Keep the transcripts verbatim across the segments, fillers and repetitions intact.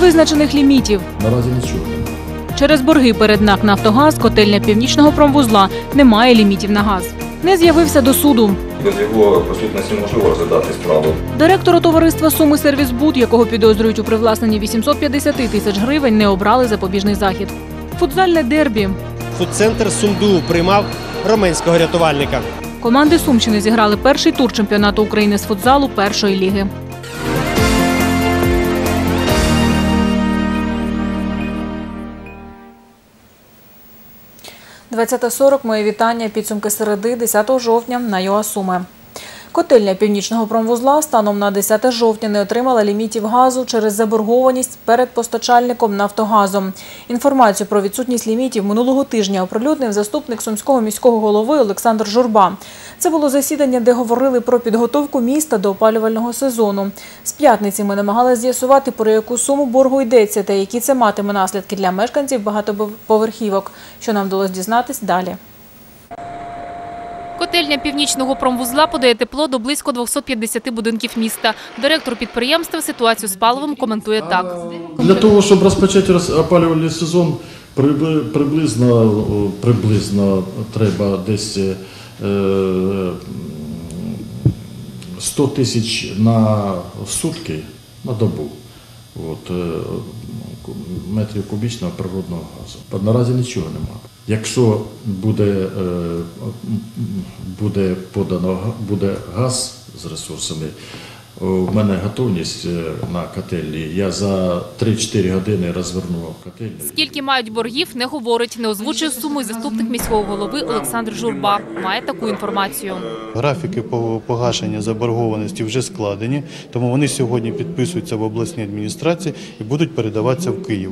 визначених лімітів. Наразі нічого. Через борги перед НАК «Нафтогаз» котельня Північного промвузла не має лімітів на газ. Не з'явився до суду. Без його присутності неможливо розглядати справу. Директора товариства «Суми Сервісбуд», якого підозрюють у привласненні вісімсот п'ятдесят тисяч гривень, не обрали запобіжний захід. Футзальне дербі. Фудцентр «Сумду» приймав роменського рятувальника. Команди Сумщини зіграли перший тур чемпіонату України з футзалу першої ліги. двадцята сорок. Моє вітання. Підсумки середи десятого жовтня на ЮА Суми. Котельня Північного промвузла станом на десяте жовтня не отримала лімітів газу через заборгованість перед постачальником «Нафтогазом». Інформацію про відсутність лімітів минулого тижня оприлюднив заступник Сумського міського голови Олександр Журба. Це було засідання, де говорили про підготовку міста до опалювального сезону. З п'ятниці ми намагалися з'ясувати, про яку суму боргу йдеться та які це матиме наслідки для мешканців багатоповерхівок. Що нам вдалося дізнатись далі. Котельня Північного промвузла подає тепло до близько двохсот п'ятдесяти будинків міста. Директор підприємства ситуацію з паливом коментує так. Для того, щоб розпочати опалювальний сезон, приблизно, приблизно треба десь сто тисяч на сутки, на добу. От, метрів кубічного природного газу. Наразі нічого немає. Якщо буде, буде подано буде газ з ресурсами, у мене готовність на котельні. Я за три-чотири години розвернув котельню. Скільки мають боргів, не говорить. Не озвучує суму і заступник міського голови Олександр Журба. Має таку інформацію. Графіки по погашення заборгованості вже складені, тому вони сьогодні підписуються в обласній адміністрації і будуть передаватися в Київ.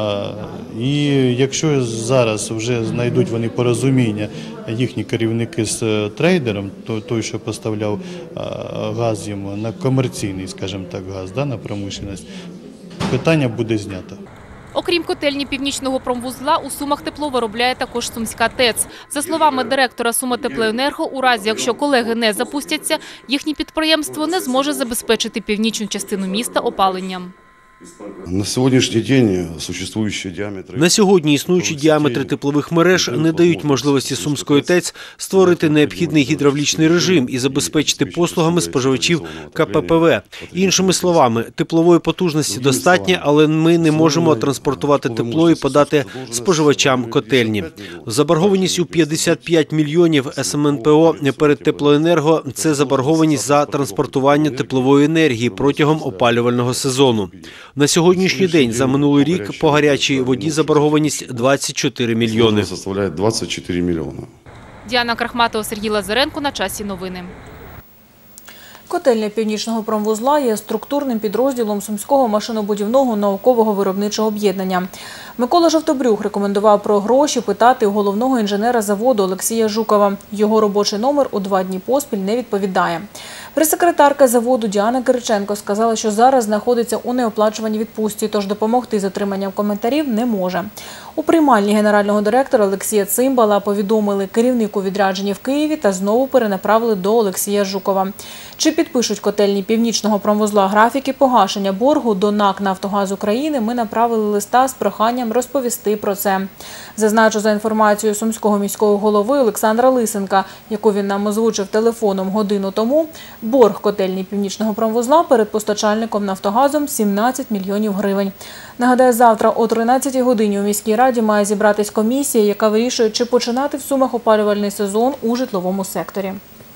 І якщо зараз вже знайдуть вони порозуміння, їхні керівники з трейдером, той, що поставляв газ йому на комерційний, скажімо так, газ, да, на промишленість, питання буде знято. Окрім котельні Північного промвузла, у Сумах тепло виробляє також Сумська ТЕЦ. За словами директора Суматеплоенерго, у разі, якщо колеги не запустяться, їхнє підприємство не зможе забезпечити північну частину міста опаленням. На сьогоднішній день существуючі діаметри на сьогодні існуючі діаметри теплових мереж не дають можливості Сумської ТЕЦ створити необхідний гідравлічний режим і забезпечити послугами споживачів Ка Пе Пе Ве. Іншими словами, теплової потужності достатньо, але ми не можемо транспортувати тепло і подати споживачам котельні. Заборгованість у п'ятдесят п'ять мільйонів Ес Ем Ен Пе О перед Теплоенерго – це заборгованість за транспортування теплової енергії протягом опалювального сезону. На сьогоднішній день за минулий рік по гарячій воді заборгованість двадцять чотири мільйони. Составляє двадцять чотири мільйони. Діана Крахматова, Сергій Лазаренко. На часі новини. Котельня Північного промвузла є структурним підрозділом Сумського машинобудівного наукового виробничого об'єднання. Микола Жовтобрюх рекомендував про гроші питати у головного інженера заводу Олексія Жукова. Його робочий номер у два дні поспіль не відповідає. Прес-секретарка заводу Діана Кириченко сказала, що зараз знаходиться у неоплачуваній відпустці, тож допомогти з отриманням коментарів не може. У приймальні генерального директора Олексія Цимбала повідомили керівнику відрядження в Києві та знову перенаправили до Олексія Жукова. Чи підпишуть котельні Північного промвузла графіки погашення боргу до НАК «Нафтогаз України», ми направили листа з проханням розповісти про це. Зазначу, за інформацією Сумського міського голови Олександра Лисенка, яку він нам озвучив телефоном годину тому, борг котельні Північного промвузла перед постачальником «Нафтогазом» – сімнадцять мільйонів гривень. Нагадаю, завтра о тринадцятій годині у міській раді має зібратись комісія, яка вирішує, чи починати в Сумах опалювальний сезон у житловому секторі.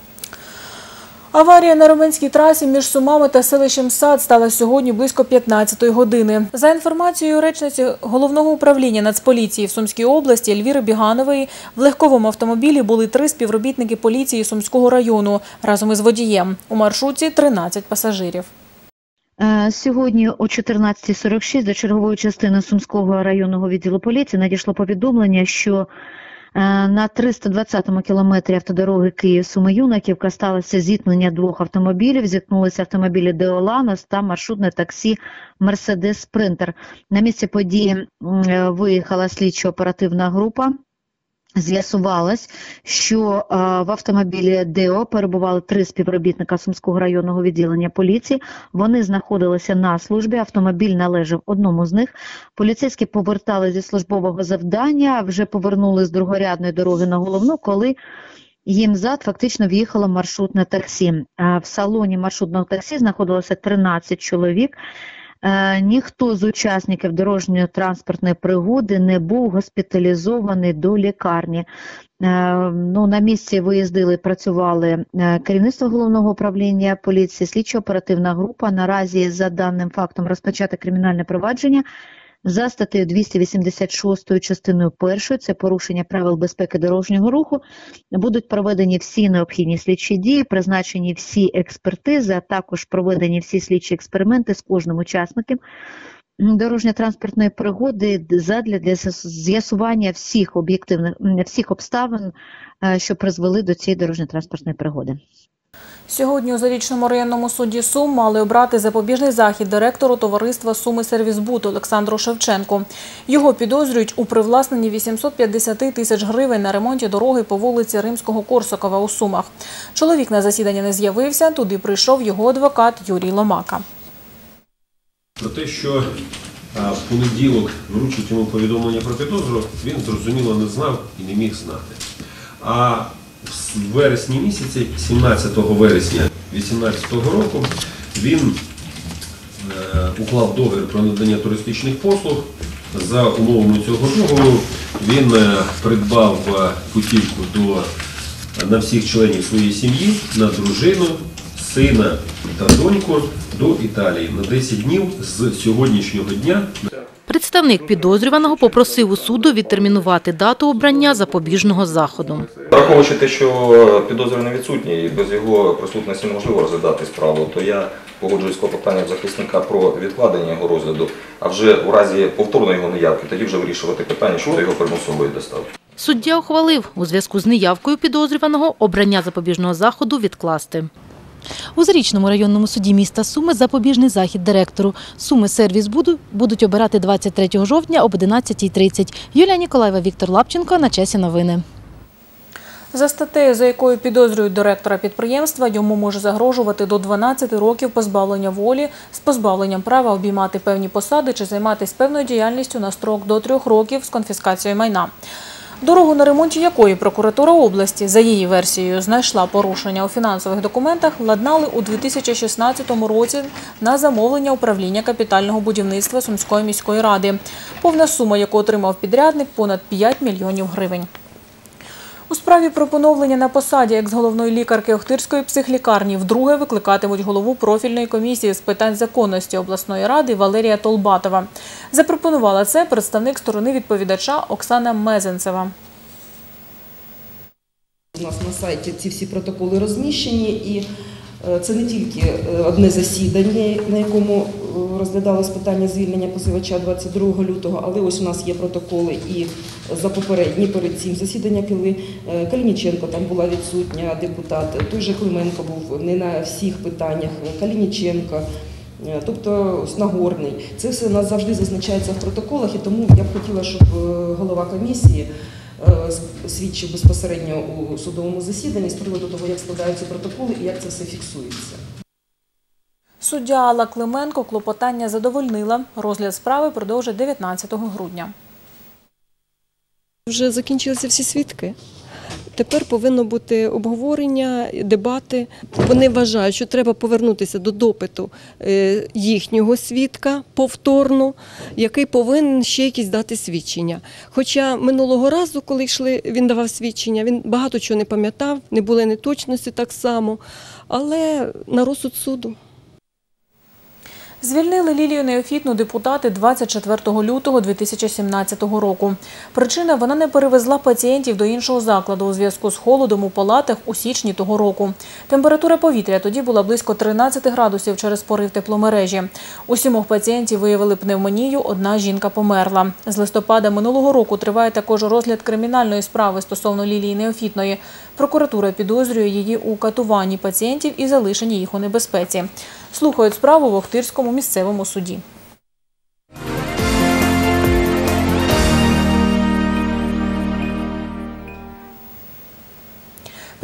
Аварія на Роменській трасі між Сумами та селищем Сад стала сьогодні близько п'ятнадцятої години. За інформацією речниці Головного управління Нацполіції в Сумській області Ельвіри Біганової, в легковому автомобілі були три співробітники поліції Сумського району разом із водієм. У маршрутці тринадцять пасажирів. Сьогодні о чотирнадцятій сорок шість до чергової частини Сумського районного відділу поліції надійшло повідомлення, що на триста двадцятому кілометрі автодороги Київ-Суми-Юнаківка сталося зіткнення двох автомобілів. Зіткнулися автомобілі Деоланос та маршрутне таксі Мерседес Спринтер. На місце події виїхала слідчо-оперативна група з'ясувалось, що е, в автомобілі ДЕО перебували три співробітника Сумського районного відділення поліції. Вони знаходилися на службі, автомобіль належав одному з них. Поліцейські повертали зі службового завдання, вже повернули з другорядної дороги на головну, коли їм зад фактично в'їхало маршрутне таксі. Е, в салоні маршрутного таксі знаходилося тринадцять чоловік. Е, ніхто з учасників дорожньо-транспортної пригоди не був госпіталізований до лікарні. Е, ну, на місці виїздили, працювали е, керівництво головного управління поліції, слідчо-оперативна група. Наразі за даним фактом розпочато кримінальне провадження за статтею двісті вісімдесят шість частиною першою, це порушення правил безпеки дорожнього руху. Будуть проведені всі необхідні слідчі дії, призначені всі експертизи, а також проведені всі слідчі експерименти з кожним учасником дорожньо-транспортної пригоди задля для з'ясування всіх об'єктивних всіх обставин, що призвели до цієї дорожньо-транспортної пригоди. Сьогодні у Зарічному районному суді Сум мали обрати запобіжний захід директору товариства «Суми-Сервісбуд» Олександру Шевченку. Його підозрюють у привласненні вісімсот п'ятдесят тисяч гривень на ремонті дороги по вулиці Римського-Корсакова у Сумах. Чоловік на засідання не з'явився, туди прийшов його адвокат Юрій Ломака. Про те, що в понеділок вручить йому повідомлення про підозру, він зрозуміло не знав і не міг знати. А в вересні місяці, сімнадцятого вересня дві тисячі вісімнадцятого року, він е, уклав договір про надання туристичних послуг. За умовами цього договору він е, придбав путівку до, на всіх членів своєї сім'ї, на дружину, сина та доньку до Італії на десять днів з сьогоднішнього дня. Представник підозрюваного попросив у суду відтермінувати дату обрання запобіжного заходу. Враховуючи те, що підозрюваний відсутній і без його присутності неможливо розглядати справу, то я погоджуюсь з клопотанням захисника про відкладення його розгляду, а вже у разі повторної його неявки тоді вже вирішувати питання щодо його примусової доставки. Суддя ухвалив у зв'язку з неявкою підозрюваного обрання запобіжного заходу відкласти. У Зарічному районному суді міста Суми запобіжний захід директору «Суми-Сервісбуду» будуть обирати двадцять третього жовтня об одинадцятій тридцять. Юлія Ніколаєва, Віктор Лапченко. На часі новини. За статтею, за якою підозрюють директора підприємства, йому може загрожувати до дванадцяти років позбавлення волі з позбавленням права обіймати певні посади чи займатися певною діяльністю на строк до трьох років з конфіскацією майна. Дорогу, на ремонті якої прокуратура області, за її версією, знайшла порушення у фінансових документах, ладнали у дві тисячі шістнадцятому році на замовлення управління капітального будівництва Сумської міської ради, повна сума, яку отримав підрядник – понад п'ять мільйонів гривень. У справі про поновлення на посаді екс-головної лікарки Охтирської психлікарні вдруге викликатимуть голову профільної комісії з питань законності обласної ради Валерія Толбатова. Запропонувала це представник сторони відповідача Оксана Мезенцева. У нас на сайті ці всі протоколи розміщені, і це не тільки одне засідання, на якому розглядалось питання звільнення позивача двадцять другого лютого, але ось у нас є протоколи і за попередні, перед цим засідання, коли Калініченко там була відсутня, депутат, той же Клименко був не на всіх питаннях, Калініченко, тобто Нагорний. Це все у нас завжди зазначається в протоколах, і тому я б хотіла, щоб голова комісії свідчив безпосередньо у судовому засіданні з приводу того, як складаються протоколи і як це все фіксується. Суддя Алла Клименко клопотання задовольнила. Розгляд справи продовжить дев'ятнадцятого грудня. Вже закінчилися всі свідки. Тепер повинно бути обговорення, дебати. Вони вважають, що треба повернутися до допиту їхнього свідка повторно, який повинен ще якісь дати свідчення. Хоча минулого разу, коли йшли, він давав свідчення, він багато чого не пам'ятав, не були неточності так само, але на розсуд суду. Звільнили Лілію Неофітну депутати двадцять четвертого лютого дві тисячі сімнадцятого року. Причина – вона не перевезла пацієнтів до іншого закладу у зв'язку з холодом у палатах у січні того року. Температура повітря тоді була близько тринадцяти градусів через порив тепломережі. У сімох пацієнтів виявили пневмонію, одна жінка померла. З листопада минулого року триває також розгляд кримінальної справи стосовно Лілії Неофітної. Прокуратура підозрює її у катуванні пацієнтів і залишенні їх у небезпеці. Слухають справу в Охтирському місцевому суді.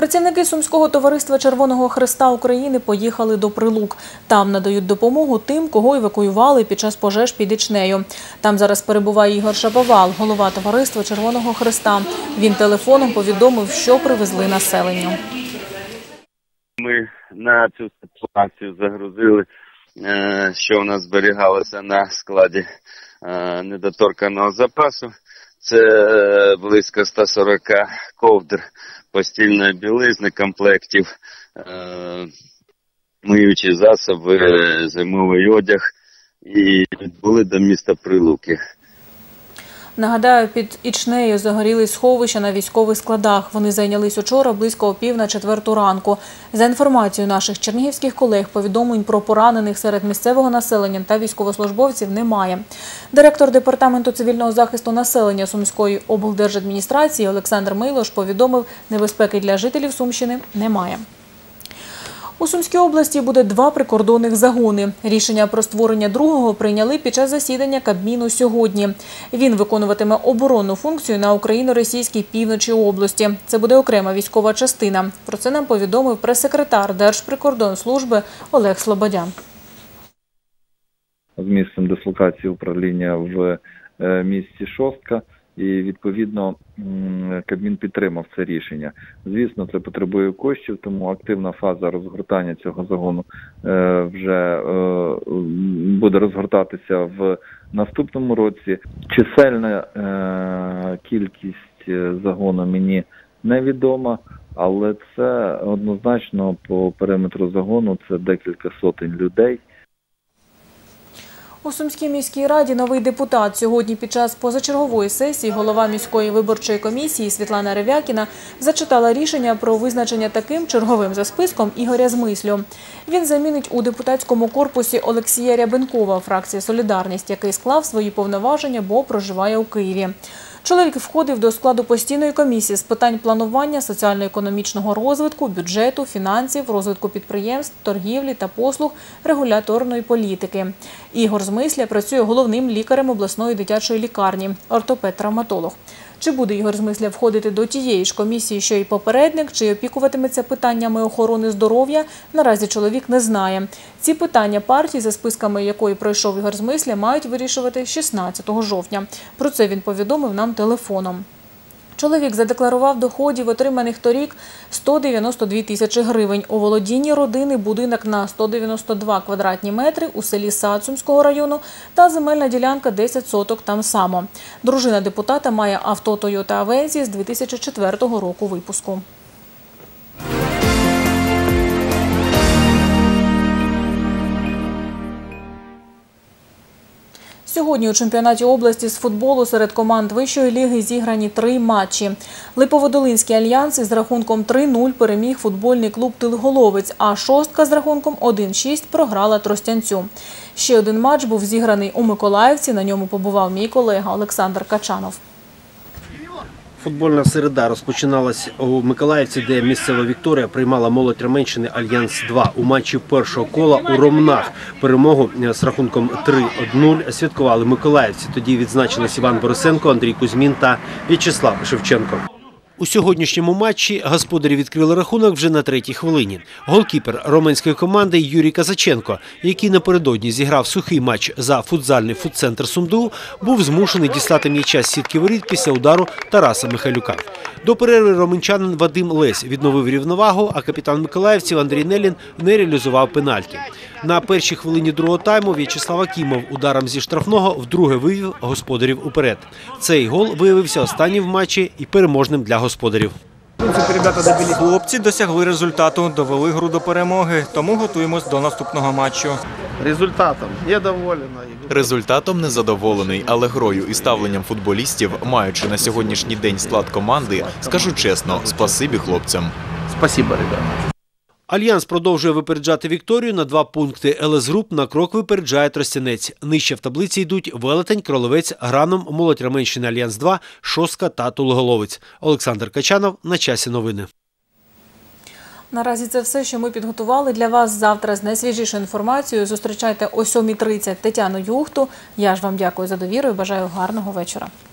Працівники Сумського товариства Червоного Хреста України поїхали до Прилук. Там надають допомогу тим, кого евакуювали під час пожеж під Ічнею. Там зараз перебуває Ігор Шаповал, голова товариства Червоного Хреста. Він телефоном повідомив, що привезли населенню. Ми на цю ситуацію загрузили, що у нас зберігалося на складі недоторканого запасу. Це близько ста сорока ковдр постільної білизни, комплектів, миючі засоби, зимовий одяг і відбули до міста Прилуки. Нагадаю, під Ічнею загорілись сховища на військових складах. Вони зайнялись учора близько о пів на четверту ранку. За інформацією наших чернігівських колег, повідомлень про поранених серед місцевого населення та військовослужбовців немає. Директор Департаменту цивільного захисту населення Сумської облдержадміністрації Олександр Мейлош повідомив, небезпеки для жителів Сумщини немає. У Сумській області буде два прикордонних загони. Рішення про створення другого прийняли під час засідання Кабміну сьогодні. Він виконуватиме оборонну функцію на україно-російській півночі області. Це буде окрема військова частина. Про це нам повідомив прес-секретар Держприкордонслужби Олег Слободя. З місцем дислокації управління в місті Шостка. І, відповідно, Кабмін підтримав це рішення. Звісно, це потребує коштів, тому активна фаза розгортання цього загону вже буде розгортатися в наступному році. Чисельна кількість загону мені невідома, але це однозначно по периметру загону це декілька сотень людей. У Сумській міській раді новий депутат. Сьогодні під час позачергової сесії голова міської виборчої комісії Світлана Ревякіна зачитала рішення про визначення таким черговим за списком Ігоря Змислю. Він замінить у депутатському корпусі Олексія Рябенкова, фракції «Солідарність», який склав свої повноваження, бо проживає у Києві. Чоловік входив до складу постійної комісії з питань планування, соціально-економічного розвитку, бюджету, фінансів, розвитку підприємств, торгівлі та послуг, регуляторної політики. Ігор Змисля працює головним лікарем обласної дитячої лікарні, ортопед-травматолог. Чи буде Ігор Змисля входити до тієї ж комісії, що й попередник, чи опікуватиметься питаннями охорони здоров'я, наразі чоловік не знає. Ці питання партії, за списками якої пройшов Ігор Змисля, мають вирішувати шістнадцятого жовтня. Про це він повідомив нам телефоном. Чоловік задекларував доходів, отриманих торік, сто дев'яносто дві тисячі гривень. У володінні родини будинок на сто дев'яносто два квадратні метри у селі Сад Сумського району та земельна ділянка десять соток там само. Дружина депутата має авто Toyota Avensis з дві тисячі четвертого року випуску. Сьогодні у чемпіонаті області з футболу серед команд вищої ліги зіграні три матчі. Липоводолинський альянс із рахунком три нуль переміг футбольний клуб «Тилголовець», а «Шостка» з рахунком один шість програла «Тростянцю». Ще один матч був зіграний у Миколаївці, на ньому побував мій колега Олександр Качанов. Футбольна середа розпочиналась у Миколаївці, де місцева «Вікторія» приймала молодь Ременщини «Альянс-два». У матчі першого кола у Ромнах перемогу з рахунком три нуль святкували миколаївці. Тоді відзначились Іван Борисенко, Андрій Кузьмін та В'ячеслав Шевченко. У сьогоднішньому матчі господарі відкрили рахунок вже на третій хвилині. Голкіпер роменської команди Юрій Казаченко, який напередодні зіграв сухий матч за футзальний футцентр СумДУ, був змушений дістати м'яча з сітки воріт після удару Тараса Михайлюка. До перерви романчанин Вадим Лесь відновив рівновагу, а капітан миколаївців Андрій Нелін не реалізував пенальті. На першій хвилині другого тайму В'ячеслав Акімов ударом зі штрафного вдруге вивів господарів уперед. Цей гол виявився останнім в матчі і переможним для господарів. Хлопці досягли результату, довели гру до перемоги, тому готуємось до наступного матчу. Результатом я доволен. Результатом незадоволений, але грою і ставленням футболістів, маючи на сьогоднішній день склад команди, скажу чесно, спасибі хлопцям. Спасибо, ребята. Альянс продовжує випереджати Вікторію на два пункти. ел ес Груп на крок випереджає Тростянець. Нижче в таблиці йдуть Велетень, Кролевець, Граном, Молодь Ременщини Альянс-два, Шостка та Тулголовець. Олександр Качанов, на часі новини. Наразі це все, що ми підготували для вас. Завтра з найсвіжішою інформацією зустрічайте о сьомій тридцять Тетяну Юхту. Я ж вам дякую за довіру і бажаю гарного вечора.